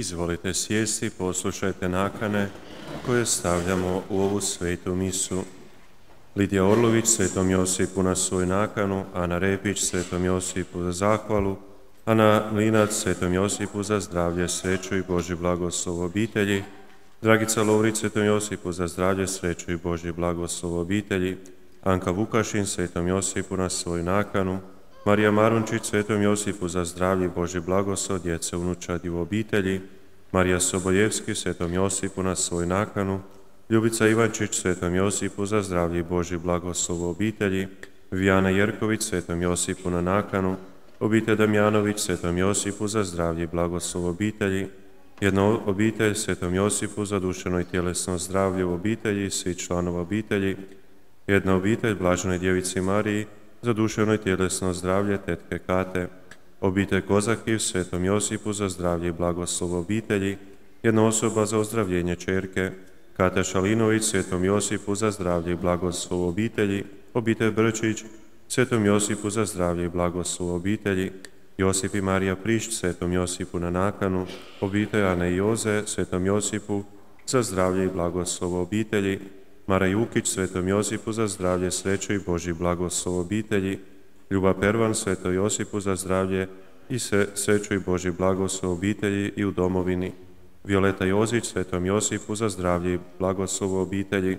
Izvolite sjesti, poslušajte nakane koje stavljamo u ovu svetu misu. Lidija Orlović svetom Josipu na svoju nakanu, Ana Repić svetom Josipu za zahvalu, Ana Mlinac svetom Josipu za zdravlje, sreću i Božji blagoslov obitelji, Dragica Lovrić svetom Josipu za zdravlje, sreću i Božji blagoslov obitelji, Anka Vukašin svetom Josipu na svoju nakanu, Marija Marunčić svetom Josipu za zdravlje i Božji blagoslov djece, unučadi u obitelji, Marija Soboljevski svetom Josipu na svoju nakanu, Ljubica Ivančić svetom Josipu za zdravlje i Božji blagoslov u obitelji, Vijana Jerković svetom Josipu na nakanu, obitelj Damjanović svetom Josipu za zdravlje i blagoslov u obitelji, jedna obitelj svetom Josipu za duševno i tjelesno zdravlje u obitelji, svi članova obitelji, jedna obitelj Blaženoj djevici Mariji za duševno i tjelesno zdravlje tetke Kate, obitelj Kozakiv svetom Josipu za zdravlje i blagoslov u obitelji, jedna osoba za ozdravljenje ćerke, Kata Šalinović svetom Josipu za zdravlje i blagoslov u obitelji, obitelj Brčić svetom Josipu za zdravlje i blagoslov u obitelji, Josip i Marija Prišć svetom Josipu na nakanu, obitelj Ane i Joze svetom Josipu za zdravlje i blagoslov u obitelji, Mara Jukić svetom Josipu za zdravlje, sreću i Božji blagoslov u obitelji, Ljuba Pervan svetom Josipu za zdravlje i sreću i Božji blagoslov u obitelji i u domovini, Violeta Jozić svetom Josipu za zdravlje i blagoslov u obitelji,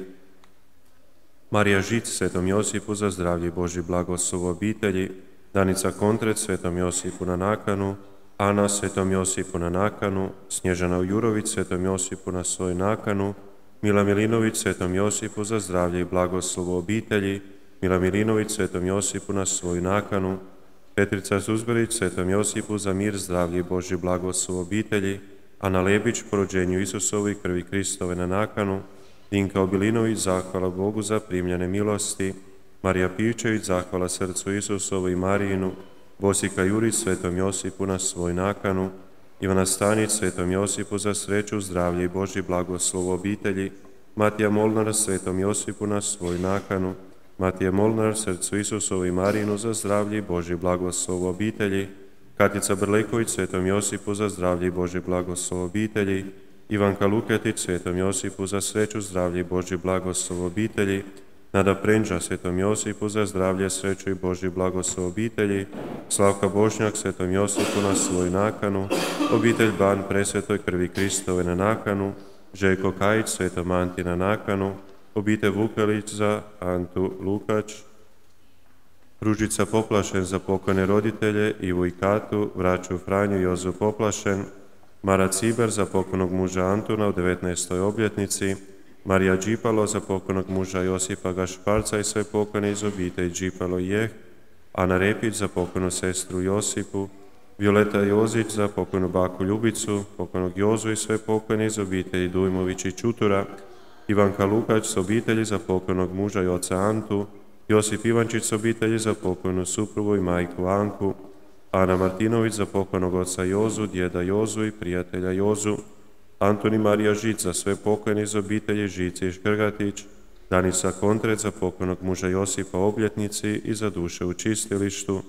Marija Žic svetom Josipu za zdravlje i Božji blagoslov u obitelji, Danica Kontrec svetom Josipu na nakanu, Ana svetom Josipu na nakanu, Snježana Jurović svetom Josipu na svoju nakanu, Mila Milinović svetom Josipu za zdravlje i blagoslov u obitelji, Mila Milinović svetom Josipu na svoju nakanu, Petrica Zuzberić svetom Josipu za mir, zdravlje i Božji blagoslov u obitelji, Ana Lebić po rođenju Isusovu i krvi Kristove na nakanu, Dinka Obilinović zahvala Bogu za primljene milosti, Marija Pivčević zahvala srcu Isusovu i Marijinu, Bosika Jurić svetom Josipu na svoju nakanu, Ivana Stanić svetom Josipu za sreću, zdravlje i Božji blagoslov u obitelji, Matija Molnar svetom Josipu na svoju nakanu, Matija Molnar srcu Isusovu i Marijinu za zdravlje i Božji blagoslov u obitelji, Katica Brleković svetom Josipu za zdravlje i Božji blagoslov u obitelji, Ivanka Luketić svetom Josipu za sreću, zdravlje i Božji blagoslov u obitelji, Nada Prenđa svetom Josipu za zdravlje, sreću i Božji blagoslov u obitelji, Slavka Bošnjak svetom Josipu na svoju nakanu, obitelj Ban presvetoj krvi Kristove na nakanu, Željko Kajić svetom Anti na nakanu, obitelj Vukelić za Antu Lukač, Ružica Poplašen za pokojne roditelje, Ivu i Katu, vraću Franju i Jozu Poplašen, Mara Ciber za pokojnog muža Antuna u 19. obljetnici, Marija Đipalo za pokojnog muža Josipa Gašparca i sve pokojne iz obitelji Đipalo i Jeh, Ana Repić za pokojnu sestru Josipu, Violeta Jozić za pokojnu baku Ljubicu, pokojnog Jozu i sve pokojne iz obitelji Dujmović i Čutura, Ivanka Lukač s obitelji za pokojnog muža i oca Antu, Josip Ivančić s obitelji za pokojnu suprugu i majku Anku, Ana Martinović za pokojnog oca Jozu, djeda Jozu i prijatelja Jozu, Antoni Marija Žic za sve pokojne iz obitelji Žice i Škrgatić, Danica Kontrec za pokojnog muža Josipa u obljetnici i za duše u čistilištu,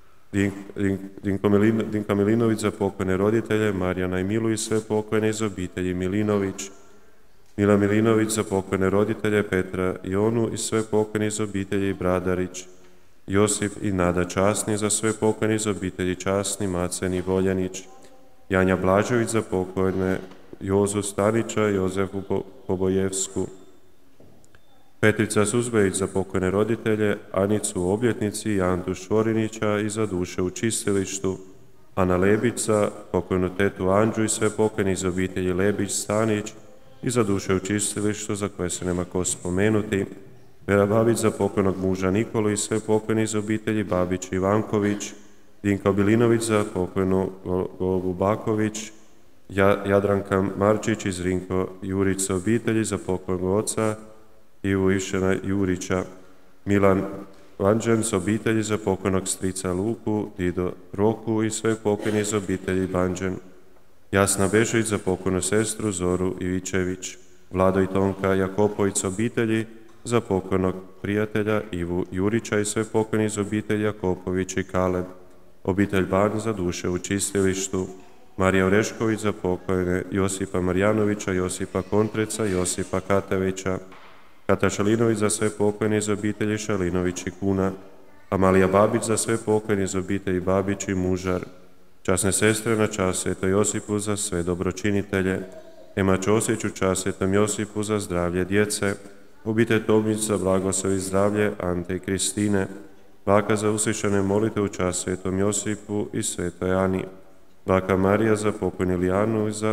Dinka Milinović za pokojne roditelje, Marijana i Milu i sve pokojne iz obitelji Milinović, Mila Milinović za pokojne roditelje, Petra i Onu i sve pokojne iz obitelji Bradarić, Josip i Nada Časni za sve pokojne iz obitelji Časni, Macen i Voljanić, Janja Blažević za pokojne Jozu Stanića, Jozefu Pobojevsku, Petrica Suzbejić za pokojne roditelje, Anicu u obljetnici i Antu Švorinića i za duše u čistilištu, Ana Lebić za pokojnu tetu Anđu i sve pokojne iz obitelji Lebić Stanić i za duše u čistilištu za koje se nema ko spomenuti, Vera Babić za pokojnog muža Nikolu i sve pokojne iz obitelji Babić i Ivanković, Dinka Bilinović za pokojnu Golgu Baković, Jadranka Marčić iz Rinko Jurić s obitelji za pokojnog oca Ivu Ivšena Jurića, Milan Vanđen s obitelji za pokojnog strica Luku, Dido Roku i sve pokojne iz obitelji Banđen, Jasna Bešović za pokojnu sestru Zoru Ivičević, Vlado i Tonka Jakopović s obitelji za pokojnog prijatelja Ivu Jurića i sve pokojne iz obitelji Jakopović i Kaleb, obitelj Ban za duše u čistilištu, Marija Orešković za pokojne Josipa Marjanovića, Josipa Kontreca, Josipa Katevića, Kata Šalinović za sve pokojne iz obitelji Šalinović i Kuna, Amalija Babić za sve pokojne iz obitelji Babić i Mužar, časne sestre na čast Svetom Josipu za sve dobročinitelje, Ema Ćosić u čast Svetom Josipu za zdravlje djece, obitelj Tomić za blagoslov i zdravlje Ante i Kristine, baka za uslišane molite u čast Svetom Josipu i Svetoj Ani, baka Marija za pokojnu Ilijanu i za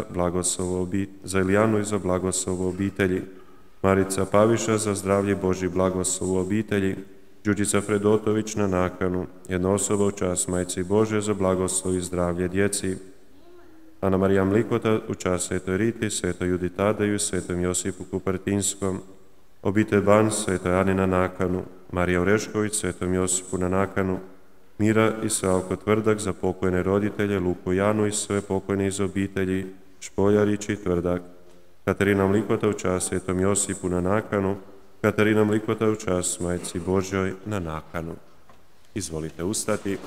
blagoslov obitelji, Marica Paviša za zdravlje Božji blagoslov u obitelji, Đurđica Fredotović na nakanu, jedna osoba u čast Majci Bože za blagoslov i zdravlje djeci, Ana Marija Mlikota u čast Svetoj Riti, Svetoj Judi Tadeju i Svetom Josipu Kupartinskom, obitelj Ban Svetoj Ani na nakanu, Marija Orešković Svetom Josipu na nakanu, Mira i Slavko Tvrdak za pokojne roditelje, Luku Janu i sve pokojne iz obitelji Špoljarić i Tvrdak, Katarina Mlikota u čast Svetom Josipu na nakanu, Katarina Mlikota u čast Majci Božjoj na nakanu. Izvolite ustati.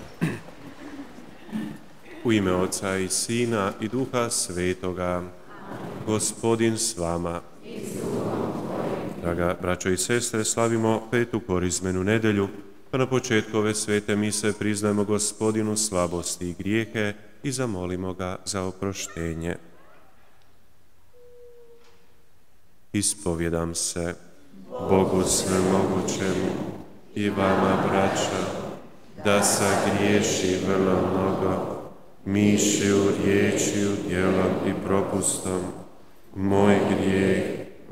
U ime Oca i Sina i Duha Svetoga, Gospodin s vama. Draga braćo i sestre, slavimo petu korizmenu nedelju, pa na početku ove svete mise priznajemo Gospodinu slabosti i grijehe i zamolimo ga za oproštenje. Ispovjedam se Bogu svemogućemu i vama, braća, da sagriješi vrlo mnogo, mišlju, riječju, djelom i propustom, moj grijeh,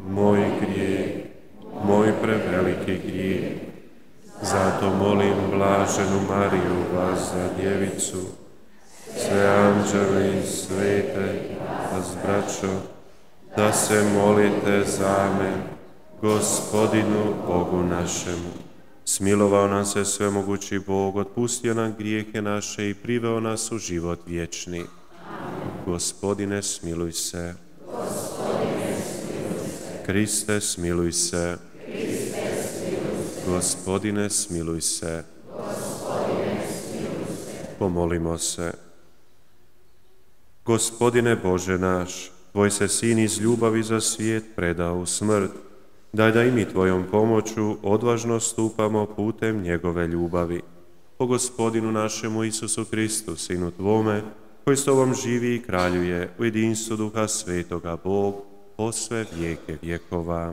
moj preveliki grijeh. Zato molim blaženu Mariju, vas za djevicu, sve anđele i svete, vas braćo, da se molite za mene, Gospodinu Bogu našemu. Smilovao nam se svemogući Bog, otpustio nam grijehe naše i priveo nas u život vječni. Gospodine, smiluj se. Kriste, smiluj se. Gospodine, smiluj se. Pomolimo se. Gospodine Bože naš, Tvoj se Sin iz ljubavi za svijet predao u smrt. Daj da i mi Tvojom pomoću odvažno stupamo putem njegove ljubavi. Po Gospodinu našemu Isusu Kristu, Sinu Tvome, koji s Tobom živi i kraljuje u jedinstvu Duha Svetoga, Bog, po sve vijeke vjekova.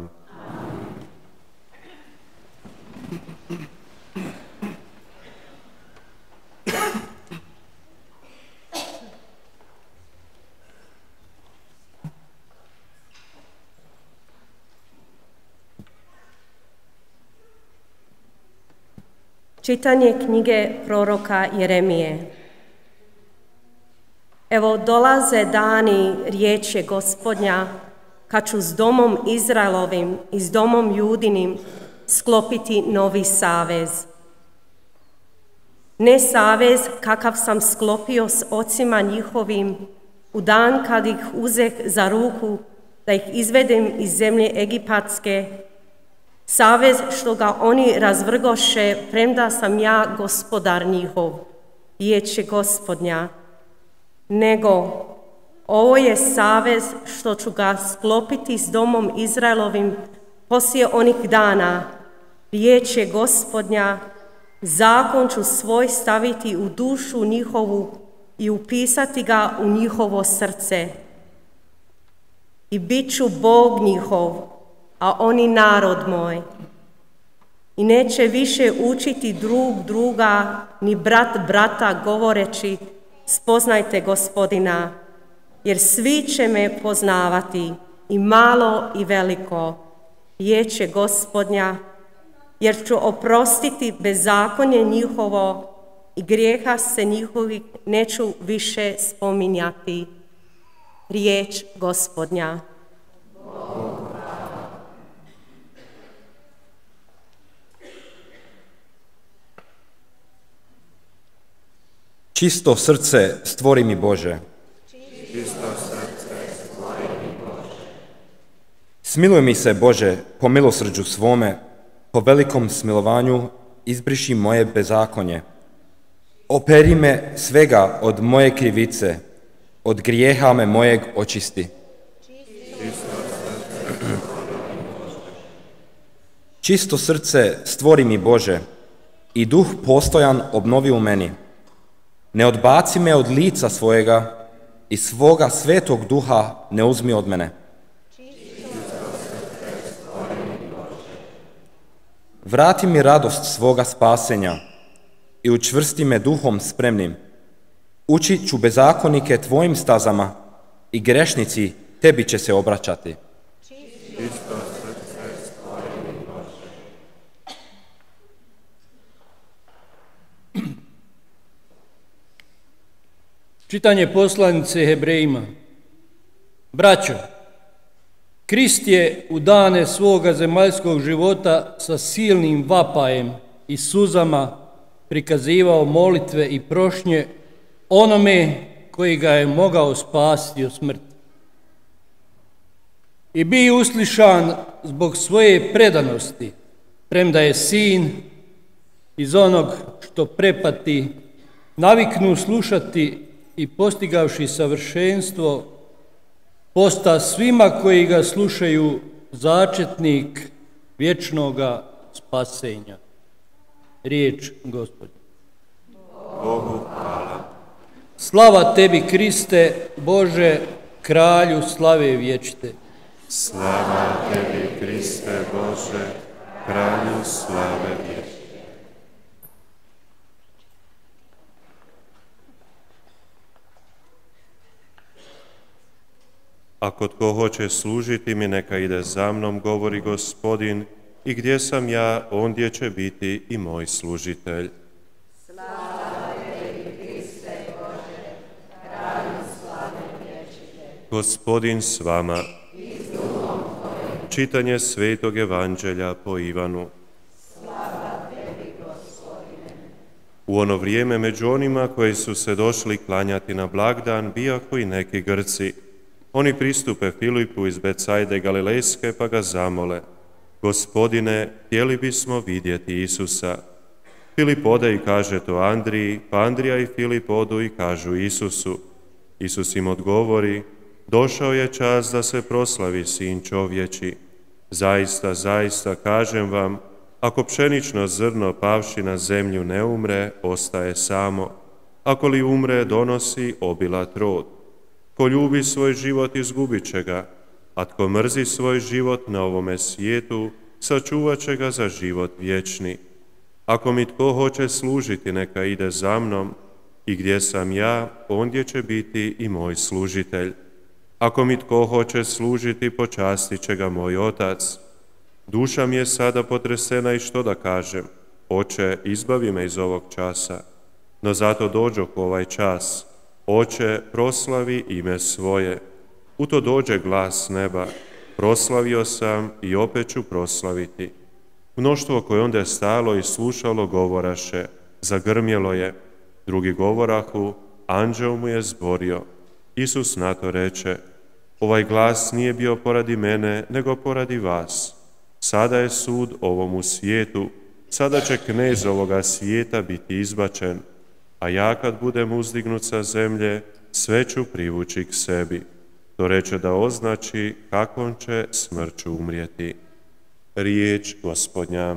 Čitanje knjige proroka Jeremije. Evo dolaze dani, riječ je Gospodnja, kad ću s domom Izraelovim i s domom Judinim sklopiti novi savez. Ne savez kakav sam sklopio s ocima njihovim u dan kad ih uzeh za ruku da ih izvedem iz zemlje Egipatske, savez što ga oni razvrgoše, premda sam ja gospodar njihov, riječ je Gospodnja. Nego, ovo je savez što ću ga sklopiti s domom Izraelovim poslije onih dana, riječ je Gospodnja, zakon ću svoj staviti u dušu njihovu i upisati ga u njihovo srce. I bit ću Bog njihov, a oni narod moj. I neće više učiti drug druga, ni brat brata govoreći, spoznajte Gospodina, jer svi će me poznavati, i malo i veliko, riječ je Gospodnja, jer ću oprostiti bezakonje njihovo i grijeha se njihovih neću više spominjati. Riječ Gospodnja. Čisto srce stvori mi Bože. Smiluj mi se, Bože, po milosrđu svome, po velikom smilovanju izbriši moje bezakonje. Operi me svega od moje krivice od grijeha me mojeg očisti. Čisto srce stvori mi, Bože, i duh postojan obnovi u meni. Ne odbaci me od lica svojega i svoga svetog duha ne uzmi od mene. Vrati mi radost svoga spasenja i učvrsti me duhom spremnim. Učit ću bezakonike tvojim stazama i grešnici tebi će se obraćati. Čitanje poslanice Hebrejima. Braćo, Krist je u dane svoga zemaljskog života sa silnim vapajem i suzama prikazivao molitve i prošnje onome koji ga je mogao spasiti od smrti. I bio uslišan zbog svoje predanosti, premda je sin iz onog što prepati, naviknu slušati i postigavši savršenstvo, posta svima koji ga slušaju začetnik vječnoga spasenja. Riječ Gospodnja. Bogu hvala. Slava tebi, Kriste, Bože, kralju slave vječite. Slava tebi, Kriste Bože, kralju slave vječite. Ako tko hoće služiti mi, neka ide za mnom, govori Gospodin, i gdje sam ja, ondje će biti i moj služitelj. Slava tebi, Kriste Bože, kralju slave vječite. Gospodin s vama. I s duhom tvojim. Čitanje Svetog Evanđelja po Ivanu. Slava tebi, Gospodine. U ono vrijeme među onima koji su se došli klanjati na blagdan bijahu i neki Grci. Oni pristupe Filipu iz Becajde Galilejske pa ga zamole: Gospodine, htjeli bismo vidjeti Isusa. Filip ode i kaže to Andriji, pa Andrija i Filip odu i kažu Isusu. Isus im odgovori: Došao je čas da se proslavi Sin čovječi. Zaista, zaista, kažem vam, ako pšenično zrno pavši na zemlju ne umre, ostaje samo. Ako li umre, donosi obilat rod. Ko ljubi svoj život, izgubit će ga, a tko mrzi svoj život na ovome svijetu, sačuvat će ga za život vječni. Ako mi tko hoće služiti, neka ide za mnom, i gdje sam ja, ondje će biti i moj služitelj. Ako mi tko hoće služiti, počastit će ga moj Otac. Duša mi je sada potresena i što da kažem? Oče, izbavi me iz ovog časa. No zato dođoh u ovaj čas. Oče, proslavi ime svoje. U to dođe glas neba. Proslavio sam i opet ću proslaviti. Mnoštvo koje onda je stalo i slušalo govoraše, zagrmjelo je. Drugi govorahu, anđeo mu je zborio. Isus na to reče: Ovaj glas nije bio poradi mene, nego poradi vas. Sada je sud ovomu svijetu, sada će knez ovoga svijeta biti izbačen, a ja kad budem uzdignut sa zemlje, sve ću privući k sebi. To reče da označi kakvom će smrću umrijeti. Riječ Gospodnja.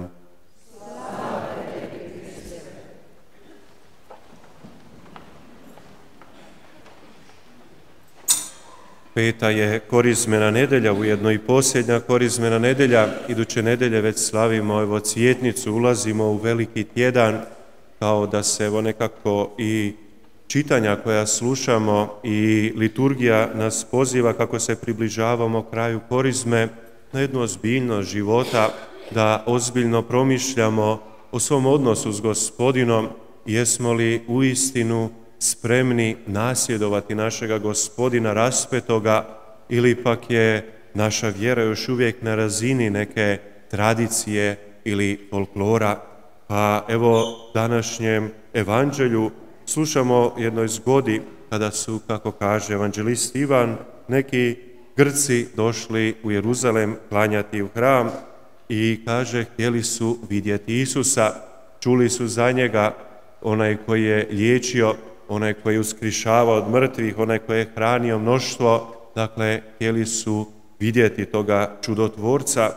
Peta je korizmena nedelja, ujedno i posljednja korizmena nedelja. Iduće nedelje već slavimo evo cvjetnicu, ulazimo u veliki tjedan, kao da se evo nekako i čitanja koja slušamo i liturgija nas poziva kako se približavamo kraju korizme na jednu ozbiljnost života, da ozbiljno promišljamo o svom odnosu s Gospodinom, jesmo li uistinu spremni nasljedovati našega Gospodina raspetoga, ili pak je naša vjera još uvijek na razini neke tradicije ili folklora. Pa evo današnjem evanđelju slušamo jednoj zgodi kada su, kako kaže evanđelist Ivan, neki Grci došli u Jeruzalem klanjati u hram i kaže htjeli su vidjeti Isusa, čuli su za njega, onaj koji je liječio onaj koji je uskrišavao od mrtvih, onaj koji je hranio mnoštvo, dakle, htjeli su vidjeti toga čudotvorca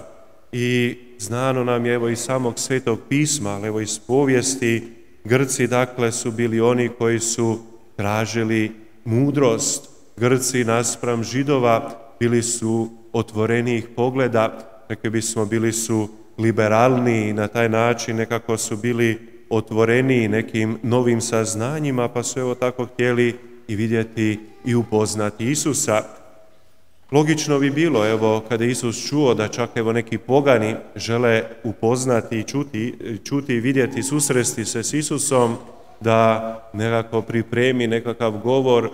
i znano nam je evo iz samog Svetog pisma, ali evo iz povijesti, Grci, dakle, su bili oni koji su tražili mudrost. Grci naspram Židova bili su otvorenijih pogleda, rekli bismo bili su liberalniji i na taj način nekako su bili otvoreniji nekim novim saznanjima, pa su evo tako htjeli i vidjeti i upoznati Isusa. Logično bi bilo, evo, kada Isus čuo da čak evo neki pogani žele upoznati i čuti i vidjeti, susresti se s Isusom, da nekako pripremi nekakav govor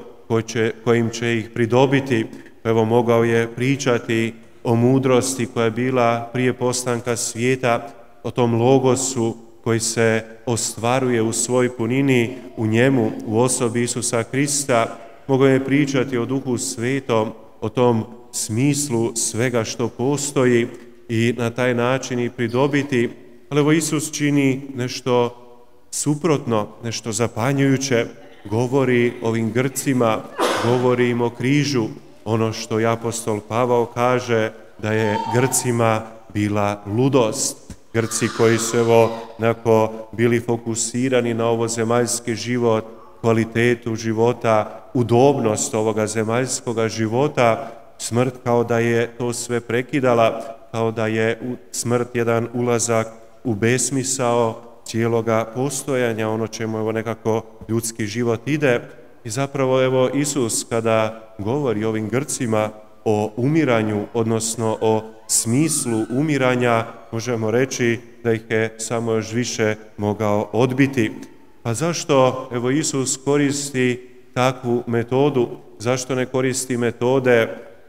kojim će ih pridobiti. Evo, mogao je pričati o mudrosti koja je bila prije postanka svijeta, o tom logosu koji se ostvaruje u svoj punini u njemu, u osobi Isusa Krista. Mogao je pričati o Duhu Svetom, o tom smislu svega što postoji i na taj način i pridobiti. Ali evo Isus čini nešto suprotno, nešto zapanjujuće, govori ovim Grcima, govori im o križu, ono što i apostol Pavao kaže da je Grcima bila ludost. Grci koji su evo nekako bili fokusirani na ovo zemaljski život, kvalitetu života, udobnost ovoga zemaljskoga života, smrt kao da je to sve prekidala, kao da je smrt jedan ulazak u besmisao cijeloga postojanja, ono čemu evo nekako ljudski život ide. I zapravo evo Isus kada govori ovim Grcima o umiranju, odnosno o smislu umiranja, možemo reći da ih je samo još više mogao odbiti. Pa zašto evo Isus koristi takvu metodu? Zašto ne koristi metode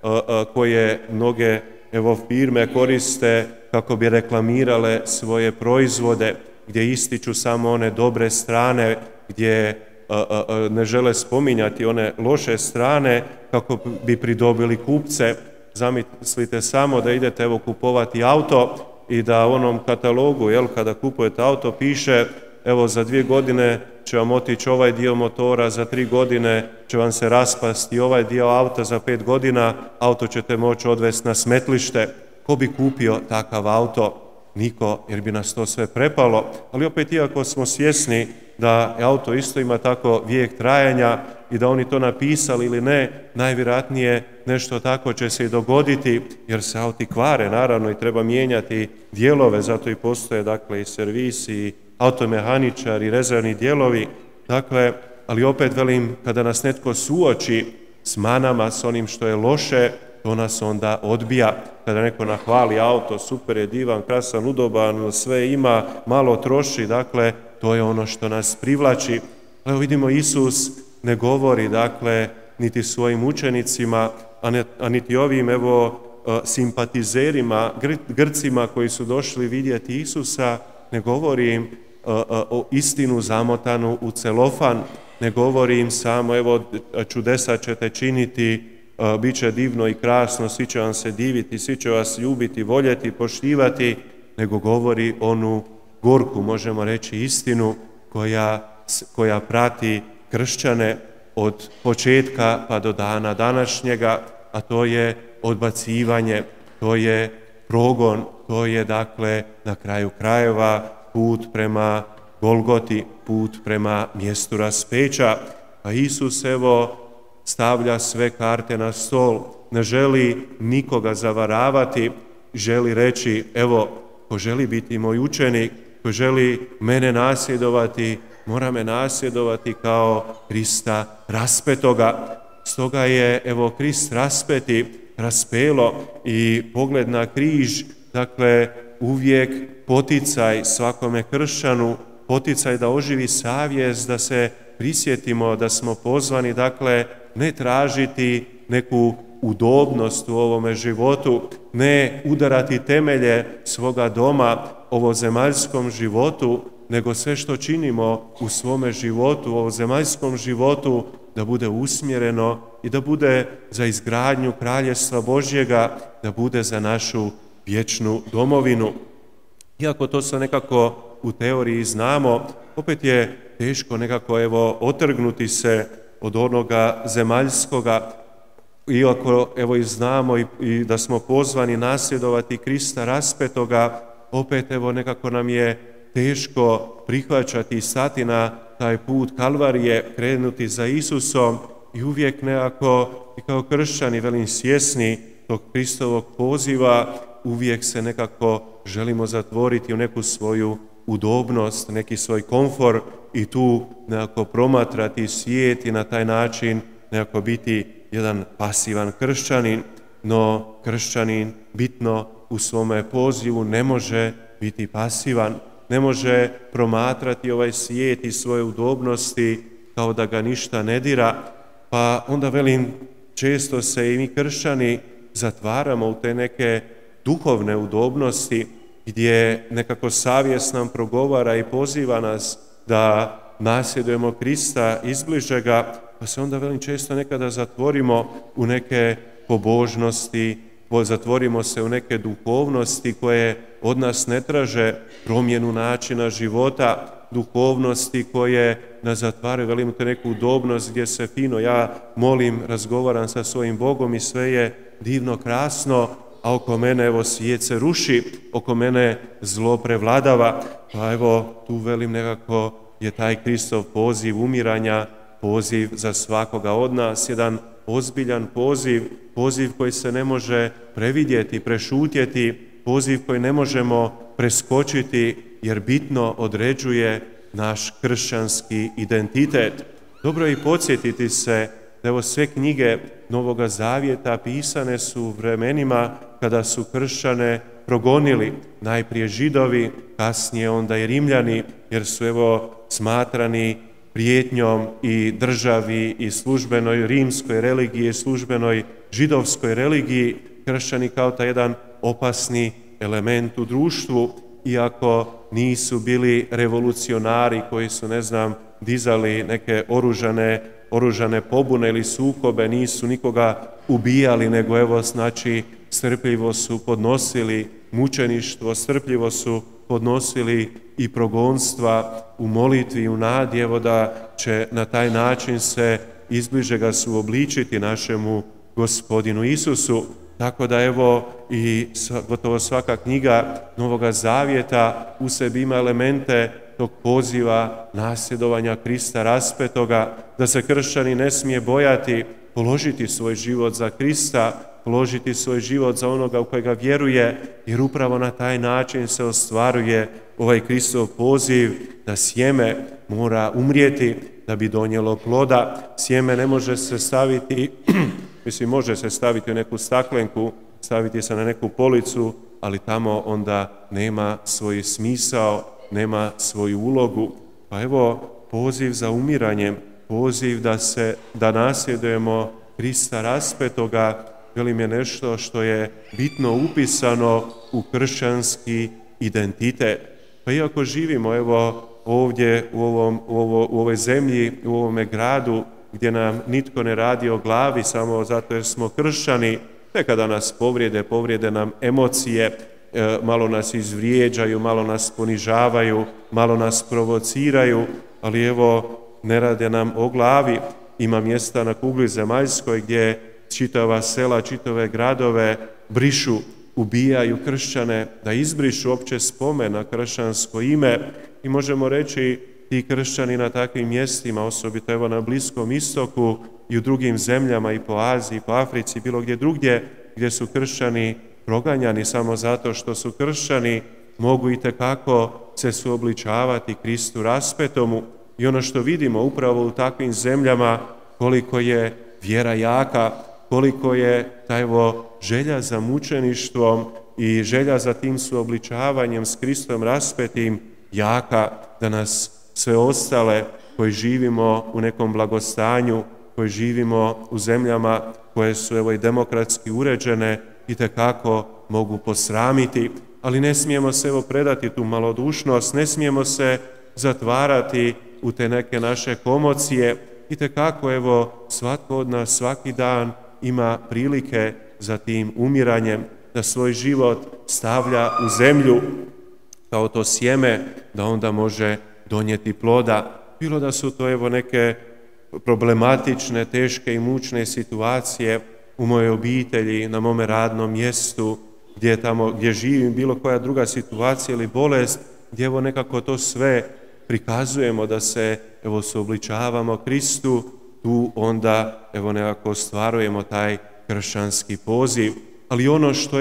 koje mnoge evo firme koriste kako bi reklamirale svoje proizvode, gdje ističu samo one dobre strane, gdje ne žele spominjati one loše strane kako bi pridobili kupce? Zamislite samo da idete evo kupovati auto i da u onom katalogu, kada kupujete auto, piše evo za 2 godine će vam otići ovaj dio motora, za 3 godine će vam se raspasti ovaj dio auta, za 5 godina auto ćete moći odvesti na smetlište. Ko bi kupio takav auto? Niko, jer bi nas to sve prepalo. Ali opet, iako smo svjesni da auto isto ima tako vijek trajanja i da oni to napisali ili ne, najvjerojatnije nešto tako će se i dogoditi, jer se auti kvare, naravno, i treba mijenjati dijelove, zato i postoje dakle i servisi, i automehaničari, rezervni dijelovi. Dakle, ali opet velim, kada nas netko suoči s manama, s onim što je loše, to nas onda odbija. Kada neko nahvali auto, super je, divan, krasan, udoban, sve ima, malo troši, dakle, to je ono što nas privlači. Evo vidimo, Isus ne govori, dakle, niti svojim učenicima, a niti ovim, evo, simpatizerima, Grcima koji su došli vidjeti Isusa, ne govori im o istinu zamotanu u celofan, ne govori im samo, evo, čudesa ćete činiti, bit će divno i krasno, svi će vam se diviti, svi će vas ljubiti, voljeti, poštivati, nego govori onu gorku, možemo reći, istinu koja prati kršćane od početka pa do dana današnjega, a to je odbacivanje, to je progon, to je dakle na kraju krajeva put prema Golgoti, put prema mjestu raspeća. A Isus evo stavlja sve karte na stol, ne želi nikoga zavaravati, želi reći, evo, ko želi biti moj učenik, ko želi mene nasljedovati, mora me nasljedovati kao Krista raspetoga. Stoga je, evo, Krist raspeti, raspelo i pogled na križ, dakle, uvijek poticaj svakome kršćanu, poticaj da oživi savjest, da se prisjetimo da smo pozvani, dakle, ne tražiti neku udobnost u ovome životu, ne udarati temelje svoga doma ovozemaljskom životu, nego sve što činimo u svome životu, u ovozemaljskom životu, da bude usmjereno i da bude za izgradnju Kraljevstva Božjega, da bude za našu vječnu domovinu. Iako to se nekako u teoriji znamo, opet je teško nekako otrgnuti se od onoga zemaljskoga, iako i znamo i da smo pozvani nasljedovati Krista raspetoga, opet nekako nam je teško prihvaćati i stati na taj put Kalvarije, krenuti za Isusom i uvijek nekako i kao kršćani, velim, svjesni tog Kristovog poziva, uvijek se nekako želimo zatvoriti u neku svoju udobnost, neki svoj komfor i tu nekako promatrati svijet i na taj način nekako biti jedan pasivan kršćanin, no kršćanin bitno u svome pozivu ne može biti pasivan, ne može promatrati ovaj svijet i svoje udobnosti kao da ga ništa ne dira, pa onda velim, često se i mi kršćani zatvaramo u te neke duhovne udobnosti gdje nekako savjest nam progovara i poziva nas da nasljedujemo Krista izbliže ga, pa se onda velim često nekada zatvorimo u neke pobožnosti, zatvorimo se u neke duhovnosti koje od nas ne traže promjenu načina života, duhovnosti koje nas zatvaraju, velim, te neku udobnost gdje se fino ja molim, razgovaram sa svojim Bogom i sve je divno, krasno, a oko mene svijet se ruši, oko mene zlo prevladava, pa tu velim nekako je taj Kristov poziv umiranja, poziv za svakoga od nas, jedan ozbiljan poziv koji se ne može previdjeti, prešutjeti, poziv koji ne možemo preskočiti jer bitno određuje naš kršćanski identitet. Dobro je i podsjetiti se da sve knjige Novoga Zavjeta pisane su u vremenima kada su kršćane progonili, najprije Židovi, kasnije onda i Rimljani, jer su smatrani prijetnjom i državi i službenoj rimskoj religiji i službenoj židovskoj religiji, kršćani kao taj jedan opasni element u društvu, iako nisu bili revolucionari koji su, dizali neke oružane pobune ili sukobe, nisu nikoga ubijali, nego strpljivo su podnosili mučeništvo, strpljivo su podnosili i progonstva u molitvi, u nadi, da će na taj način se izbliže ga suobličiti našemu Gospodinu Isusu. Tako da i gotovo svaka knjiga Novoga Zavjeta u sebi ima elemente tog poziva nasljedovanja Krista raspetoga, da se kršćani ne smije bojati položiti svoj život za Krista, položiti svoj život za onoga u kojega vjeruje, jer upravo na taj način se ostvaruje ovaj Kristov poziv da sjeme mora umrijeti da bi donijelo ploda. Sjeme ne može se staviti, može se staviti u neku staklenku, staviti se na neku policu, ali tamo onda nema svoj smisao, nema svoju ulogu. Pa poziv za umiranjem, poziv da nasljedujemo Krista raspetoga, velim, je nešto što je bitno upisano u kršćanski identitet. Pa iako živimo ovdje u ovoj zemlji, u ovome gradu, gdje nam nitko ne radi o glavi samo zato jer smo kršćani, nekada nas povrijede nam emocije, malo nas izvrijeđaju, malo nas ponižavaju, malo nas provociraju, ali ne rade nam o glavi. Ima mjesta na kugli zemaljskoj gdje čitava sela, čitave gradove brišu, ubijaju kršćane, da izbrišu opće spomen na kršćansko ime, i možemo reći ti kršćani na takvim mjestima, osobito na Bliskom istoku i u drugim zemljama, i po Aziji, po Africi, bilo gdje drugdje gdje su kršćani proganjani samo zato što su kršćani, mogu itekako se suobličavati Kristu raspetomu. I ono što vidimo upravo u takvim zemljama, koliko je vjera jaka, koliko je ta želja za mučeništvom i želja za tim suobličavanjem s Kristom raspetim jaka, da nas sve ostale koji živimo u nekom blagostanju, koji živimo u zemljama koje su i demokratski uređene, itekako mogu posramiti. Ali ne smijemo se predati tu malodušnost, ne smijemo se zatvarati u te neke naše komocije. Itekako svatko od nas svaki dan ima prilike za tim umiranjem, da svoj život stavlja u zemlju, kao to sjeme, da onda može donijeti ploda. Bilo da su to neke problematične, teške i mučne situacije u mojoj obitelji, na mome radnom mjestu, gdje živim, bilo koja druga situacija ili bolest, gdje nekako to sve prikazujemo da se suobličavamo Kristu, tu onda nekako ostvarujemo taj kršćanski poziv. Ali ono što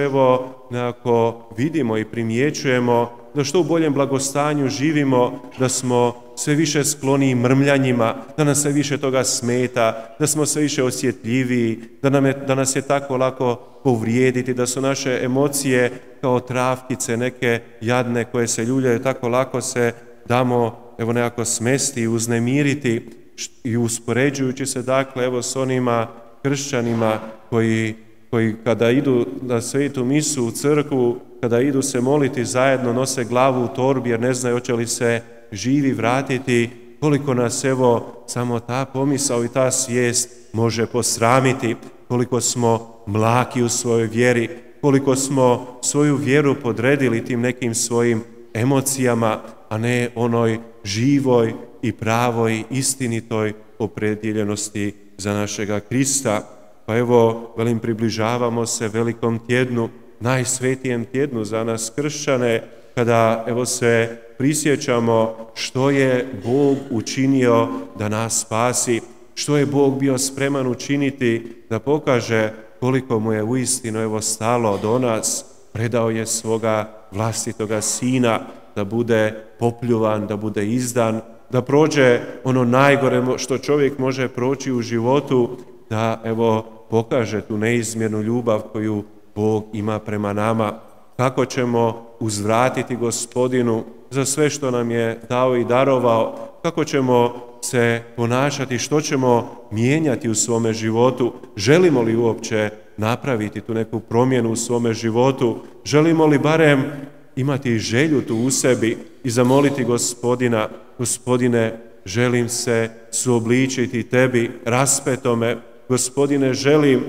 nekako vidimo i primjećujemo, da što u boljem blagostanju živimo, da smo sve više skloni mrmljanjima, da nas sve više toga smeta, da smo sve više osjetljiviji, da nas je tako lako povrijediti, da su naše emocije kao travkice neke jadne koje se ljuljaju, tako lako se damo nekako smesti i uznemiriti, i uspoređujući se dakle s onima kršćanima koji kada idu na svetu misu u crkvu, kada idu se moliti zajedno, nose glavu u torbi jer ne znaju hoće li se živi vratiti, koliko nas samo ta pomisao i ta svijest može posramiti, koliko smo mlaki u svojoj vjeri, koliko smo svoju vjeru podredili tim nekim svojim emocijama, a ne onoj živoj i pravoj, istinitoj opredjeljenosti za našega Krista. Pa približavamo se velikom tjednu, najsvetijem tjednu za nas kršćane, kada se prisjećamo što je Bog učinio da nas spasi, što je Bog bio spreman učiniti da pokaže koliko mu je uistinu stalo do nas. Predao je svoga vlastitoga sina da bude popljuvan, da bude izdan, da prođe ono najgore što čovjek može proći u životu, da pokaže tu neizmjernu ljubav koju Bog ima prema nama. Kako ćemo uzvratiti Gospodinu za sve što nam je dao i darovao, kako ćemo se ponašati, što ćemo mijenjati u svome životu, želimo li uopće napraviti tu neku promjenu u svome životu, želimo li barem imati želju tu u sebi i zamoliti Gospodina: Gospodine, želim se suobličiti tebi, raspetome. Gospodine, želim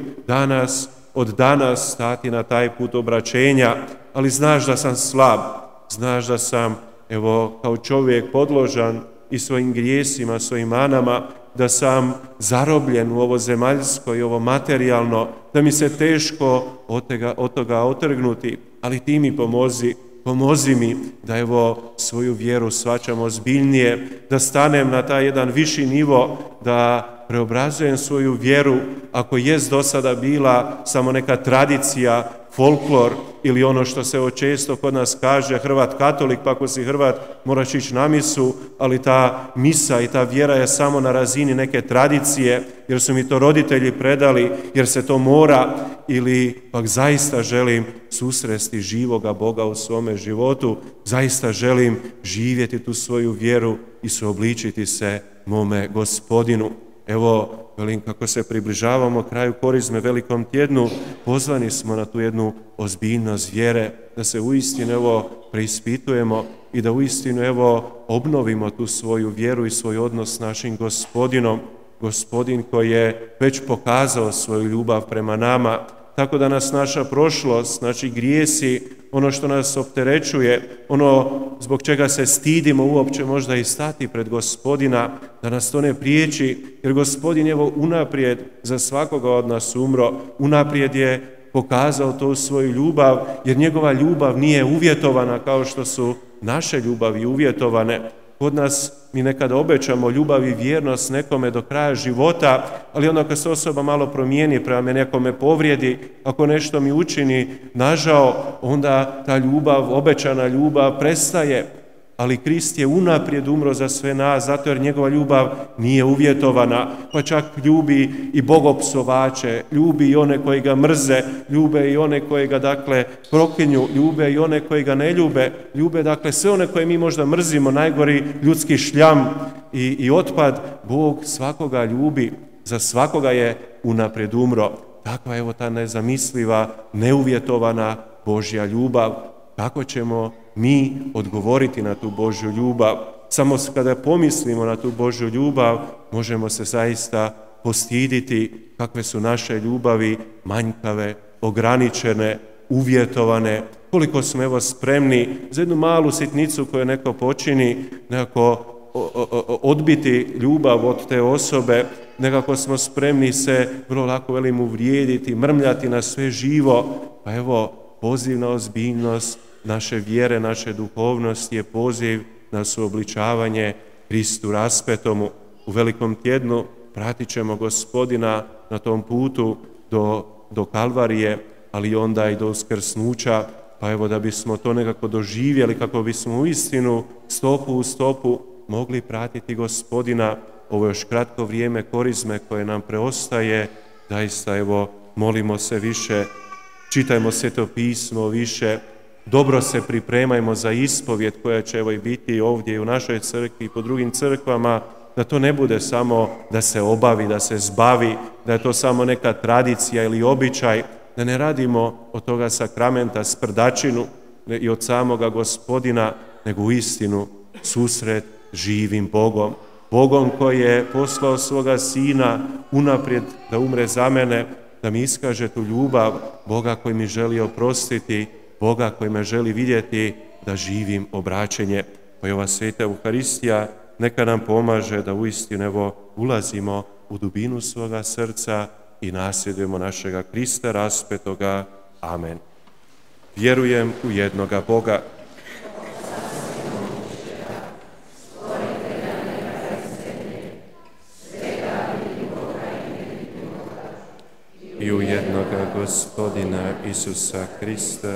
od danas stati na taj put obraćenja, ali znaš da sam slab, znaš da sam kao čovjek podložan i svojim grijesima, svojim manama, da sam zarobljen u ovo zemaljsko i ovo materijalno, da mi se teško od toga otrgnuti, ali ti mi pomozi mi da svoju vjeru shvaćam ozbiljnije, da stanem na taj jedan viši nivo, da preobrazujem svoju vjeru, ako jest do sada bila samo neka tradicija, folklor ili ono što se često kod nas kaže Hrvat katolik, pa ako si Hrvat moraš ići na misu, ali ta misa i ta vjera je samo na razini neke tradicije, jer su mi to roditelji predali, jer se to mora, ili pak zaista želim susresti živoga Boga u svome životu, zaista želim živjeti tu svoju vjeru i suobličiti se mome Gospodinu. Kako se približavamo kraju Korizme, velikom tjednu, pozvani smo na tu jednu ozbiljnost vjere, da se uistinu preispitujemo i da uistinu obnovimo tu svoju vjeru i svoj odnos s našim Gospodinom. Gospodin koji je već pokazao svoju ljubav prema nama, tako da nas naša prošlost, naši grijesi, ono što nas opterećuje, ono zbog čega se stidimo uopće možda i stati pred Gospodina, da nas to ne priječi, jer Gospodin je unaprijed za svakoga od nas umro, unaprijed je pokazao to svoju ljubav, jer njegova ljubav nije uvjetovana kao što su naše ljubavi uvjetovane. Kod nas mi nekada obećamo ljubav i vjernost nekome do kraja života, ali onda kad se osoba malo promijeni, prema me nekome povrijedi, ako nešto mi učini nažao, onda ta ljubav, obećana ljubav prestaje. Ali Krist je unaprijed umro za sve nas, zato jer njegova ljubav nije uvjetovana, pa čak ljubi i bogopsovače, ljubi i one koji ga mrze, ljube i one koji ga proklinju, ljube i one koji ga ne ljube sve one koje mi možda mrzimo, najgori ljudski šljam i otpad. Bog svakoga ljubi, za svakoga je unaprijed umro. Takva ta nezamisliva, neuvjetovana Božja ljubav. Kako ćemo mi odgovoriti na tu Božju ljubav? Samo kada pomislimo na tu Božju ljubav, možemo se zaista postiditi kakve su naše ljubavi manjkave, ograničene, uvjetovane koliko smo evo spremni za jednu malu sitnicu koju neko počini, nekako odbiti ljubav od te osobe, nekako smo spremni se vrlo lako uvrijediti, mrmljati na sve živo. Pa evo, poziv na ozbiljnost naše vjere, naše duhovnosti je poziv na suobličavanje Kristu raspetomu. U Velikom tjednu pratit ćemo Gospodina na tom putu do Kalvarije, ali onda i do uskrsnuća, pa evo da bismo to nekako doživjeli, kako bismo uistinu stopu u stopu mogli pratiti Gospodina, ovo još kratko vrijeme korizme koje nam preostaje, zaista evo molimo se više, čitajmo Sveto pismo više, dobro se pripremajmo za ispovjed koja će evo i biti ovdje i u našoj crkvi i po drugim crkvama, da to ne bude samo da se obavi, da se zbavi, da je to samo neka tradicija ili običaj, da ne radimo od toga sakramenta sprdačinu i od samoga Gospodina, nego uistinu susret živim Bogom. Bogom koji je poslao svoga Sina unaprijed da umre za mene, da mi iskaže tu ljubav, Boga koji mi želi oprostiti, Boga koji me želi vidjeti da živim obraćenje. Pa i ova sveta Euharistija neka nam pomaže da uistinu evo ulazimo u dubinu svoga srca i nasljedujemo našega Krista raspetoga. Amen. Vjerujem u jednoga Boga, i u jednoga Gospodina Isusa Krista,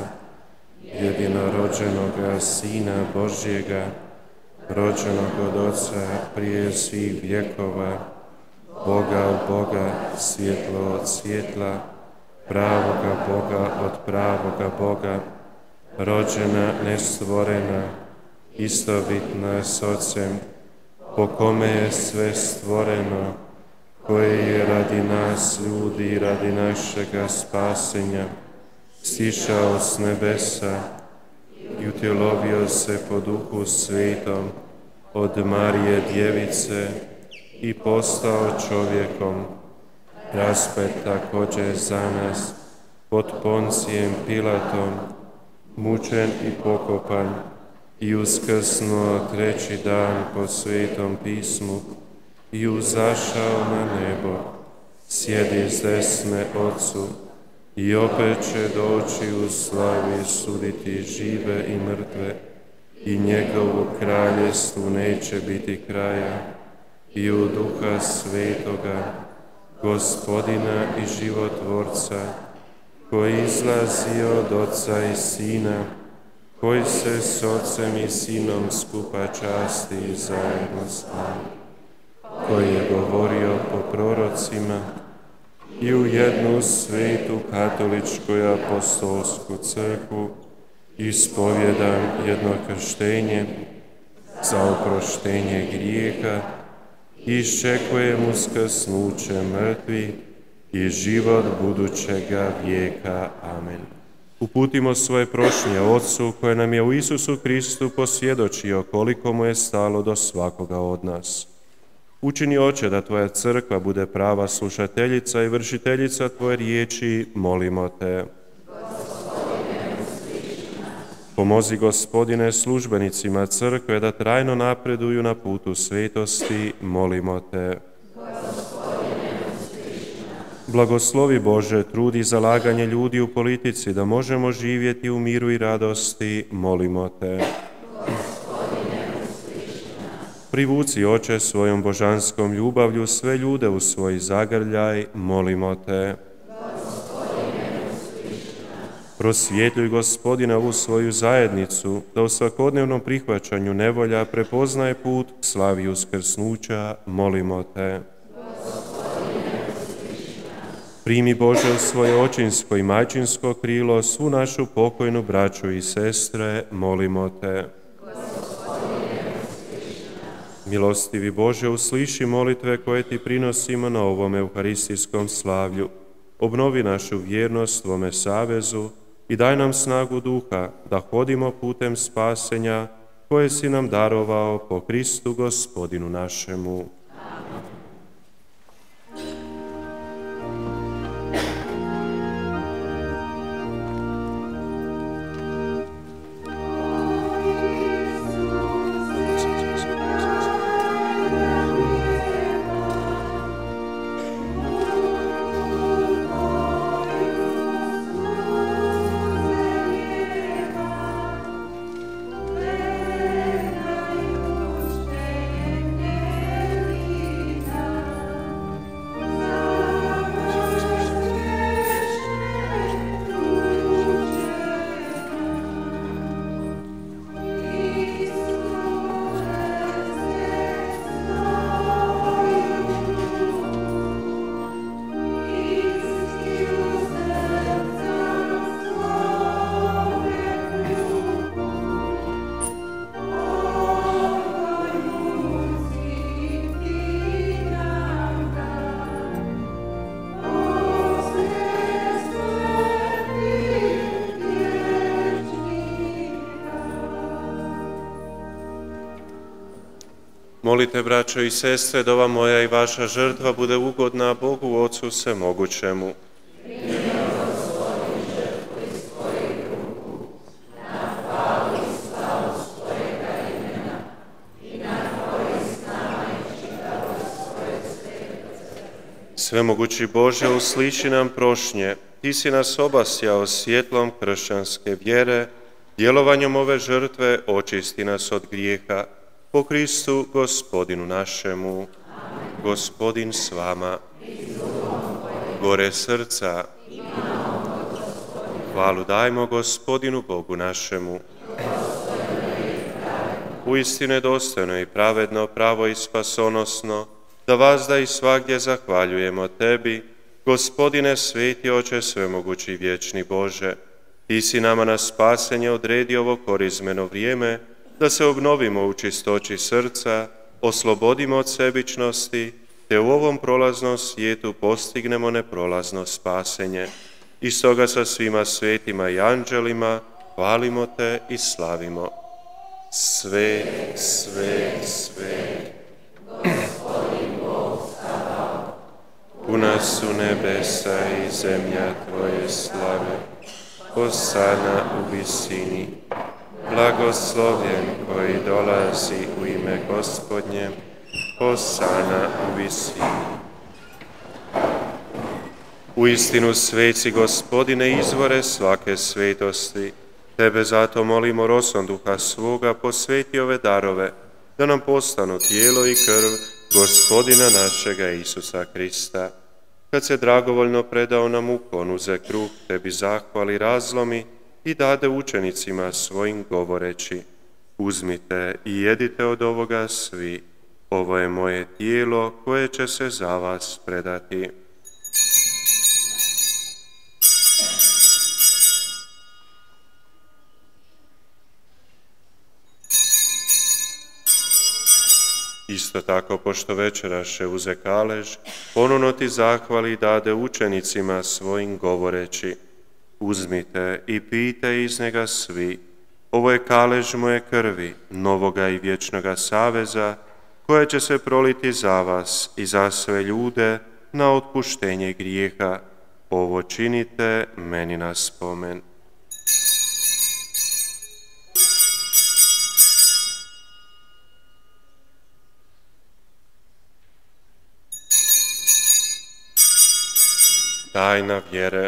jedinorođenoga Sina Božjega, rođenog od Oca prije svih vjekova, Boga od Boga, svjetlo od svjetla, pravoga Boga od pravoga Boga, rođena, nestvorena, istovitna s Ocem, po kome je sve stvoreno, koji je radi nas ljudi i radi našega spasenja stišao s nebesa i utjelovio se po Duhu Svetom od Marije Djevice i postao čovjekom, raspet također za nas pod Poncijem Pilatom, mučen i pokopan i uskrsnuo treći dan po Svetom pismu i uzašao na nebo, sjedi s desne Otcu i opet će doći u slavi suditi žive i mrtve i njegovu kraljestvu neće biti kraja i u Duha Svetoga, Gospodina i životvorca, koji izlazi od Oca i Sina, koji se s Ocem i Sinom skupa časti zajedno s nama, koji je govorio po prorocima i u jednu svetu katoličku i apostolsku crkvu ispovjedam jedno krštenje za oproštenje grijeha i iščekujem uskrsnuće mrtvi i život budućega vijeka. Amen. Uputimo svoje prošnje Otcu koje nam je u Isusu Kristu posvjedočio koliko mu je stalo do svakoga od nas. Učini, Oče, da Tvoja crkva bude prava slušateljica i vršiteljica Tvoje riječi, molimo Te. Pomozi, Gospodine, službenicima crkve da trajno napreduju na putu svetosti, molimo Te. Blagoslovi, Bože, trud i zalaganje ljudi u politici da možemo živjeti u miru i radosti, molimo Te. Privuci, Oče, svojom božanskom ljubavlju sve ljude u svoj zagrljaj, molimo Te. Prosvjetljuj, Gospodine, ovu svoju zajednicu, da u svakodnevnom prihvaćanju nevolja prepoznaje put k slavi uskrsnuća, molimo Te. Primi, Bože, u svoje očinsko i majčinsko krilo svu našu pokojnu braću i sestre, molimo Te. Milostivi Bože, usliši molitve koje Ti prinosimo na ovom euharistijskom slavlju. Obnovi našu vjernost Tvome savezu i daj nam snagu duha da hodimo putem spasenja koje si nam darovao po Kristu Gospodinu našemu. Molite, braćo i sestre, da ova moja i vaša žrtva bude ugodna Bogu Ocu Svemogućemu. Svemogući Bože, usliši nam prošnje. Ti si nas obasjao svjetlom kršćanske vjere, djelovanjem ove žrtve očisti nas od grijeha. Po Kristu, Gospodinu našemu. Gospodin s vama. Gore srca. Hvalu dajmo Gospodinu Bogu našemu. Uistinu je dostojno i pravedno, pravo i spasonosno, da vazda i svagdje zahvaljujemo Tebi, Gospodine sveti Oče svemogući vječni Bože. Ti si nama na spasenje odredio ovo korizmeno vrijeme, da se obnovimo u čistoći srca, oslobodimo od sebičnosti, te u ovom prolaznom svijetu postignemo neprolazno spasenje. I stoga sa svima svetima i anđelima hvalimo Te i slavimo. Sve, sve, sve. Puna su nebesa i zemlja Tvoje slave. Hosana u visini. Blagoslovljen koji dolazi u ime Gospodnje. Hosana u visini. Uistinu sveci, Gospodine, izvore svake svetosti. Tebe zato molimo rosom duha svoga, posveti ove darove, da nam postanu tijelo i krv Gospodina našega Isusa Krista. Kad se dragovoljno predao na muku, on uze kruh, Tebi zahvali, razlomi i dade učenicima svojim govoreći: uzmite i jedite od ovoga svi, ovo je moje tijelo koje će se za vas predati. Isto tako, pošto večeraše uze kalež, ponovno Ti zahvali i dade učenicima svojim govoreći: uzmite i pijte iz njega svi, ovo je kalež moje krvi, novoga i vječnoga saveza, koja će se proliti za vas i za sve ljude na otpuštenje grijeha. Ovo činite meni na spomen. Tajna vjere.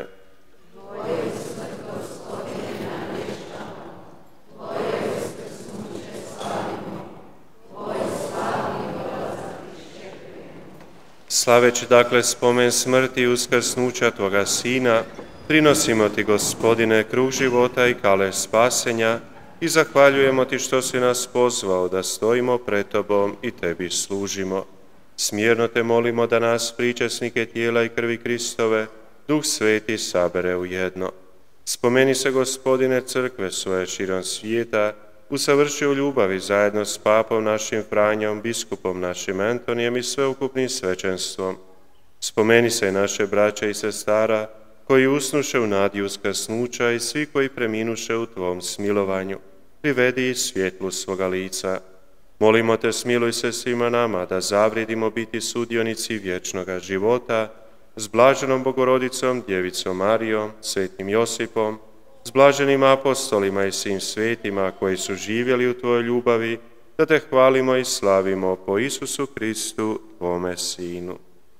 Slaveći dakle spomen smrti i uskrsnuća Tvoga Sina, prinosimo Ti, Gospodine, kruh života i kalež spasenja i zahvaljujemo Ti što si nas pozvao da stojimo pred Tobom i Tebi služimo. Smjerno Te molimo da nas, pričasnike tijela i krvi Kristove, Duh Sveti sabere u jedno. Spomeni se, Gospodine, crkve svoje širom svijeta, usavrši u ljubavi zajedno s papom našim Franjom, biskupom našim Antonijem i sveukupnim svećenstvom. Spomeni se i naše braće i sestara, koji usnuše u nadi uskrsnuća i svi koji preminuše u Tvom smilovanju. Privedi ih svjetlu svoga lica. Molimo Te, smiluj se svima nama, da zavridimo biti sudionici vječnoga života, s blaženom Bogorodicom, Djevicom Marijom, Svetim Josipom, s blaženim apostolima i svim svetima koji su živjeli u Tvojoj ljubavi, da Te hvalimo i slavimo po Isusu Kristu, Tvome Sinu.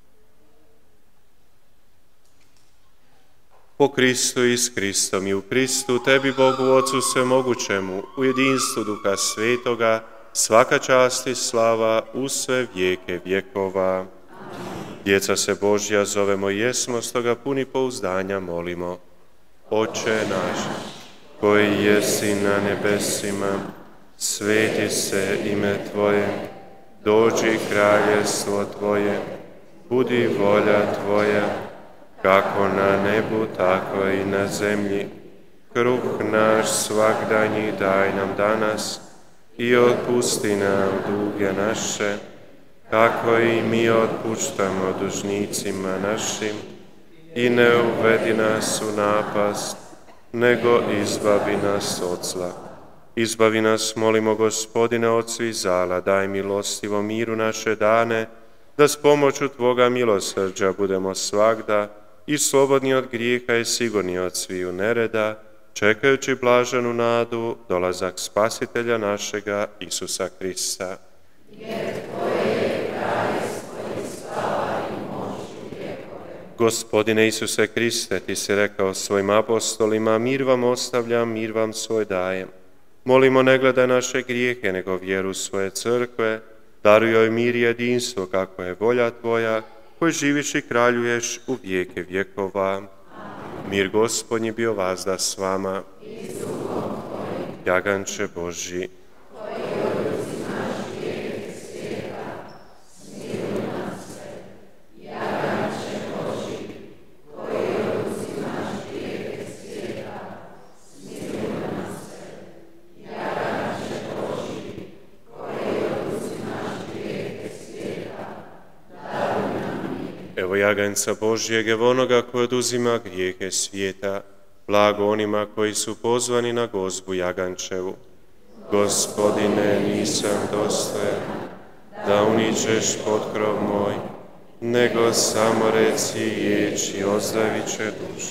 Po Kristu i s Kristom i u Kristu, Tebi, Bogu Ocu svemogućemu, u jedinstvu Duha Svetoga, svaka čast i slava u sve vijeke vjekova. Djeca se Božja zovemo i jesmo, stoga puni pouzdanja molimo. Oče naš, koji jesi na nebesima, sveti se ime Tvoje, dođi kraljestvo Tvoje, budi volja Tvoja, kako na nebu, tako i na zemlji. Kruh naš svagdanji daj nam danas i otpusti nam duge naše, kako i mi otpuštamo dužnicima našim, i ne uvedi nas u napast, nego izbavi nas od zla. Izbavi nas, molimo, Gospodine, od svih zala, daj milostivo miru naše dane, da s pomoću Tvoga milosrđa budemo svagda i slobodni od grijeha i sigurni od sviju nereda, čekajući blaženu nadu, dolazak Spasitelja našega Isusa Krista. Gospodine Isuse Kriste, Ti si rekao svojim apostolima, mir vam ostavljam, mir vam svoj dajem. Molimo, ne gledaj naše grijehe, nego vjeru svoje crkve, daruj joj mir i jedinstvo, kako je volja Tvoja, koji živiš i kraljuješ u vijeke vjekova. Mir Gospodnji bio vazda s vama. Jaganče Božji, evo jaganjca Božjeg, evo onoga koji oduzima grijehe svijeta, blago onima koji su pozvani na gozbu jagančevu. Gospodine, nisam dostojan da uniđeš potkrov moj, nego samo reci riječ i ozdravit će dušu.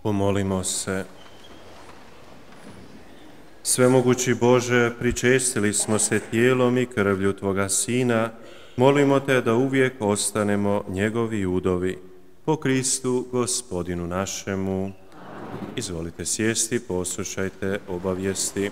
Pomolimo se. Svemogući Bože, pričestili smo se tijelom i krvlju Tvoga Sina, molimo Te da uvijek ostanemo njegovi udovi. Po Kristu, Gospodinu našemu. Izvolite sjesti, poslušajte obavijesti.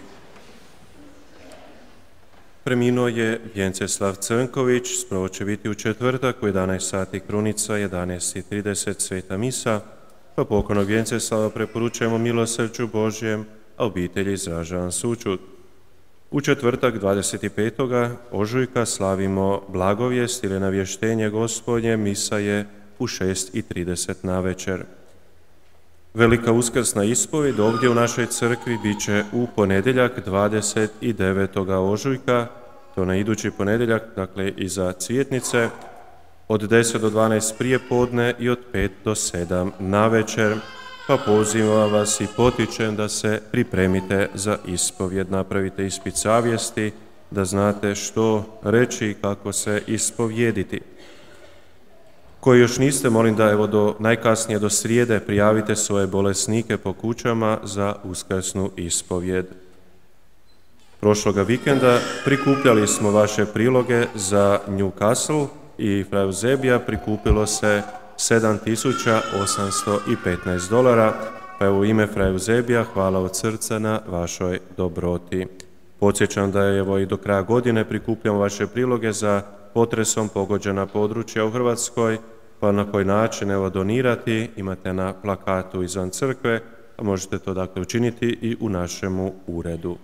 Preminuo je Vjenceslav Crnković, spravo će biti u četvrtak u 11 sati krunica, 11:30 sveta misa, pa pokojnog Vjenceslava preporučujemo milosrđu Božjem, a obitelji izražavam sućut. U četvrtak 25. ožujka slavimo blagovijest ili navještenje Gospodnje, misa je u 6:30 navečer. Velika uskrsna ispovijed ovdje u našoj crkvi bit će u ponedjeljak 29. ožujka, to na idući ponedjeljak, dakle iza Cvjetnice, od 10 do 12 prije podne i od 5 do 7 navečer, pa pozivam vas i potičem da se pripremite za ispovjed, napravite ispit savjesti, da znate što reći i kako se ispovjediti. Koji još niste, molim da evo najkasnije do srijede prijavite svoje bolesnike po kućama za uskrsnu ispovjed. Prošloga vikenda prikupljali smo vaše priloge za Newcastle i fra Eusebija, prikupilo se $7.815, pa evo u ime fra Eusebija hvala od srca na vašoj dobroti. Podsjećam da je evo i do kraja godine prikupljamo vaše priloge za potresom pogođena područja u Hrvatskoj, pa na koji način evo donirati imate na plakatu izvan crkve, a možete to dakle učiniti i u našemu uredu.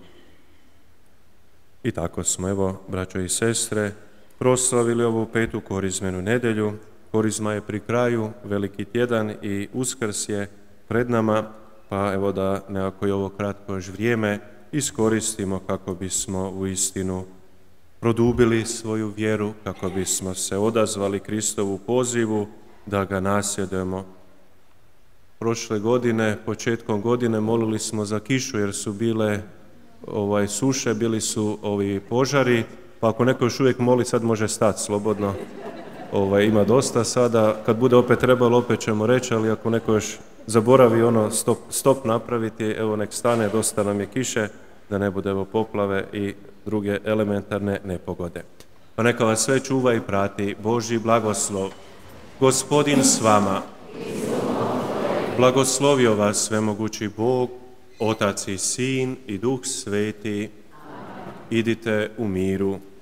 I tako smo evo, braćo i sestre, proslavili ovu petu korizmenu nedjelju. Korizma je pri kraju, veliki tjedan i Uskrs je pred nama, pa evo da nekako i ovo kratko još vrijeme iskoristimo kako bismo uistinu produbili svoju vjeru, kako bismo se odazvali Kristovu pozivu da ga nasljedujemo. Prošle godine, početkom godine, molili smo za kišu jer su bile suše, bili su ovi požari, pa ako neko još uvijek moli, sad može stati slobodno. Ima dosta sada, kad bude opet trebalo, opet ćemo reći, ali ako neko još zaboravi stop napraviti, evo nek stane, dosta nam je kiše, da ne bude poplave i druge elementarne nepogode. Pa neka vas sve čuva i prati Božji blagoslov. Gospodin s vama. Blagoslovio vas svemogući Bog, Otac i Sin i Duh Sveti. Idite u miru.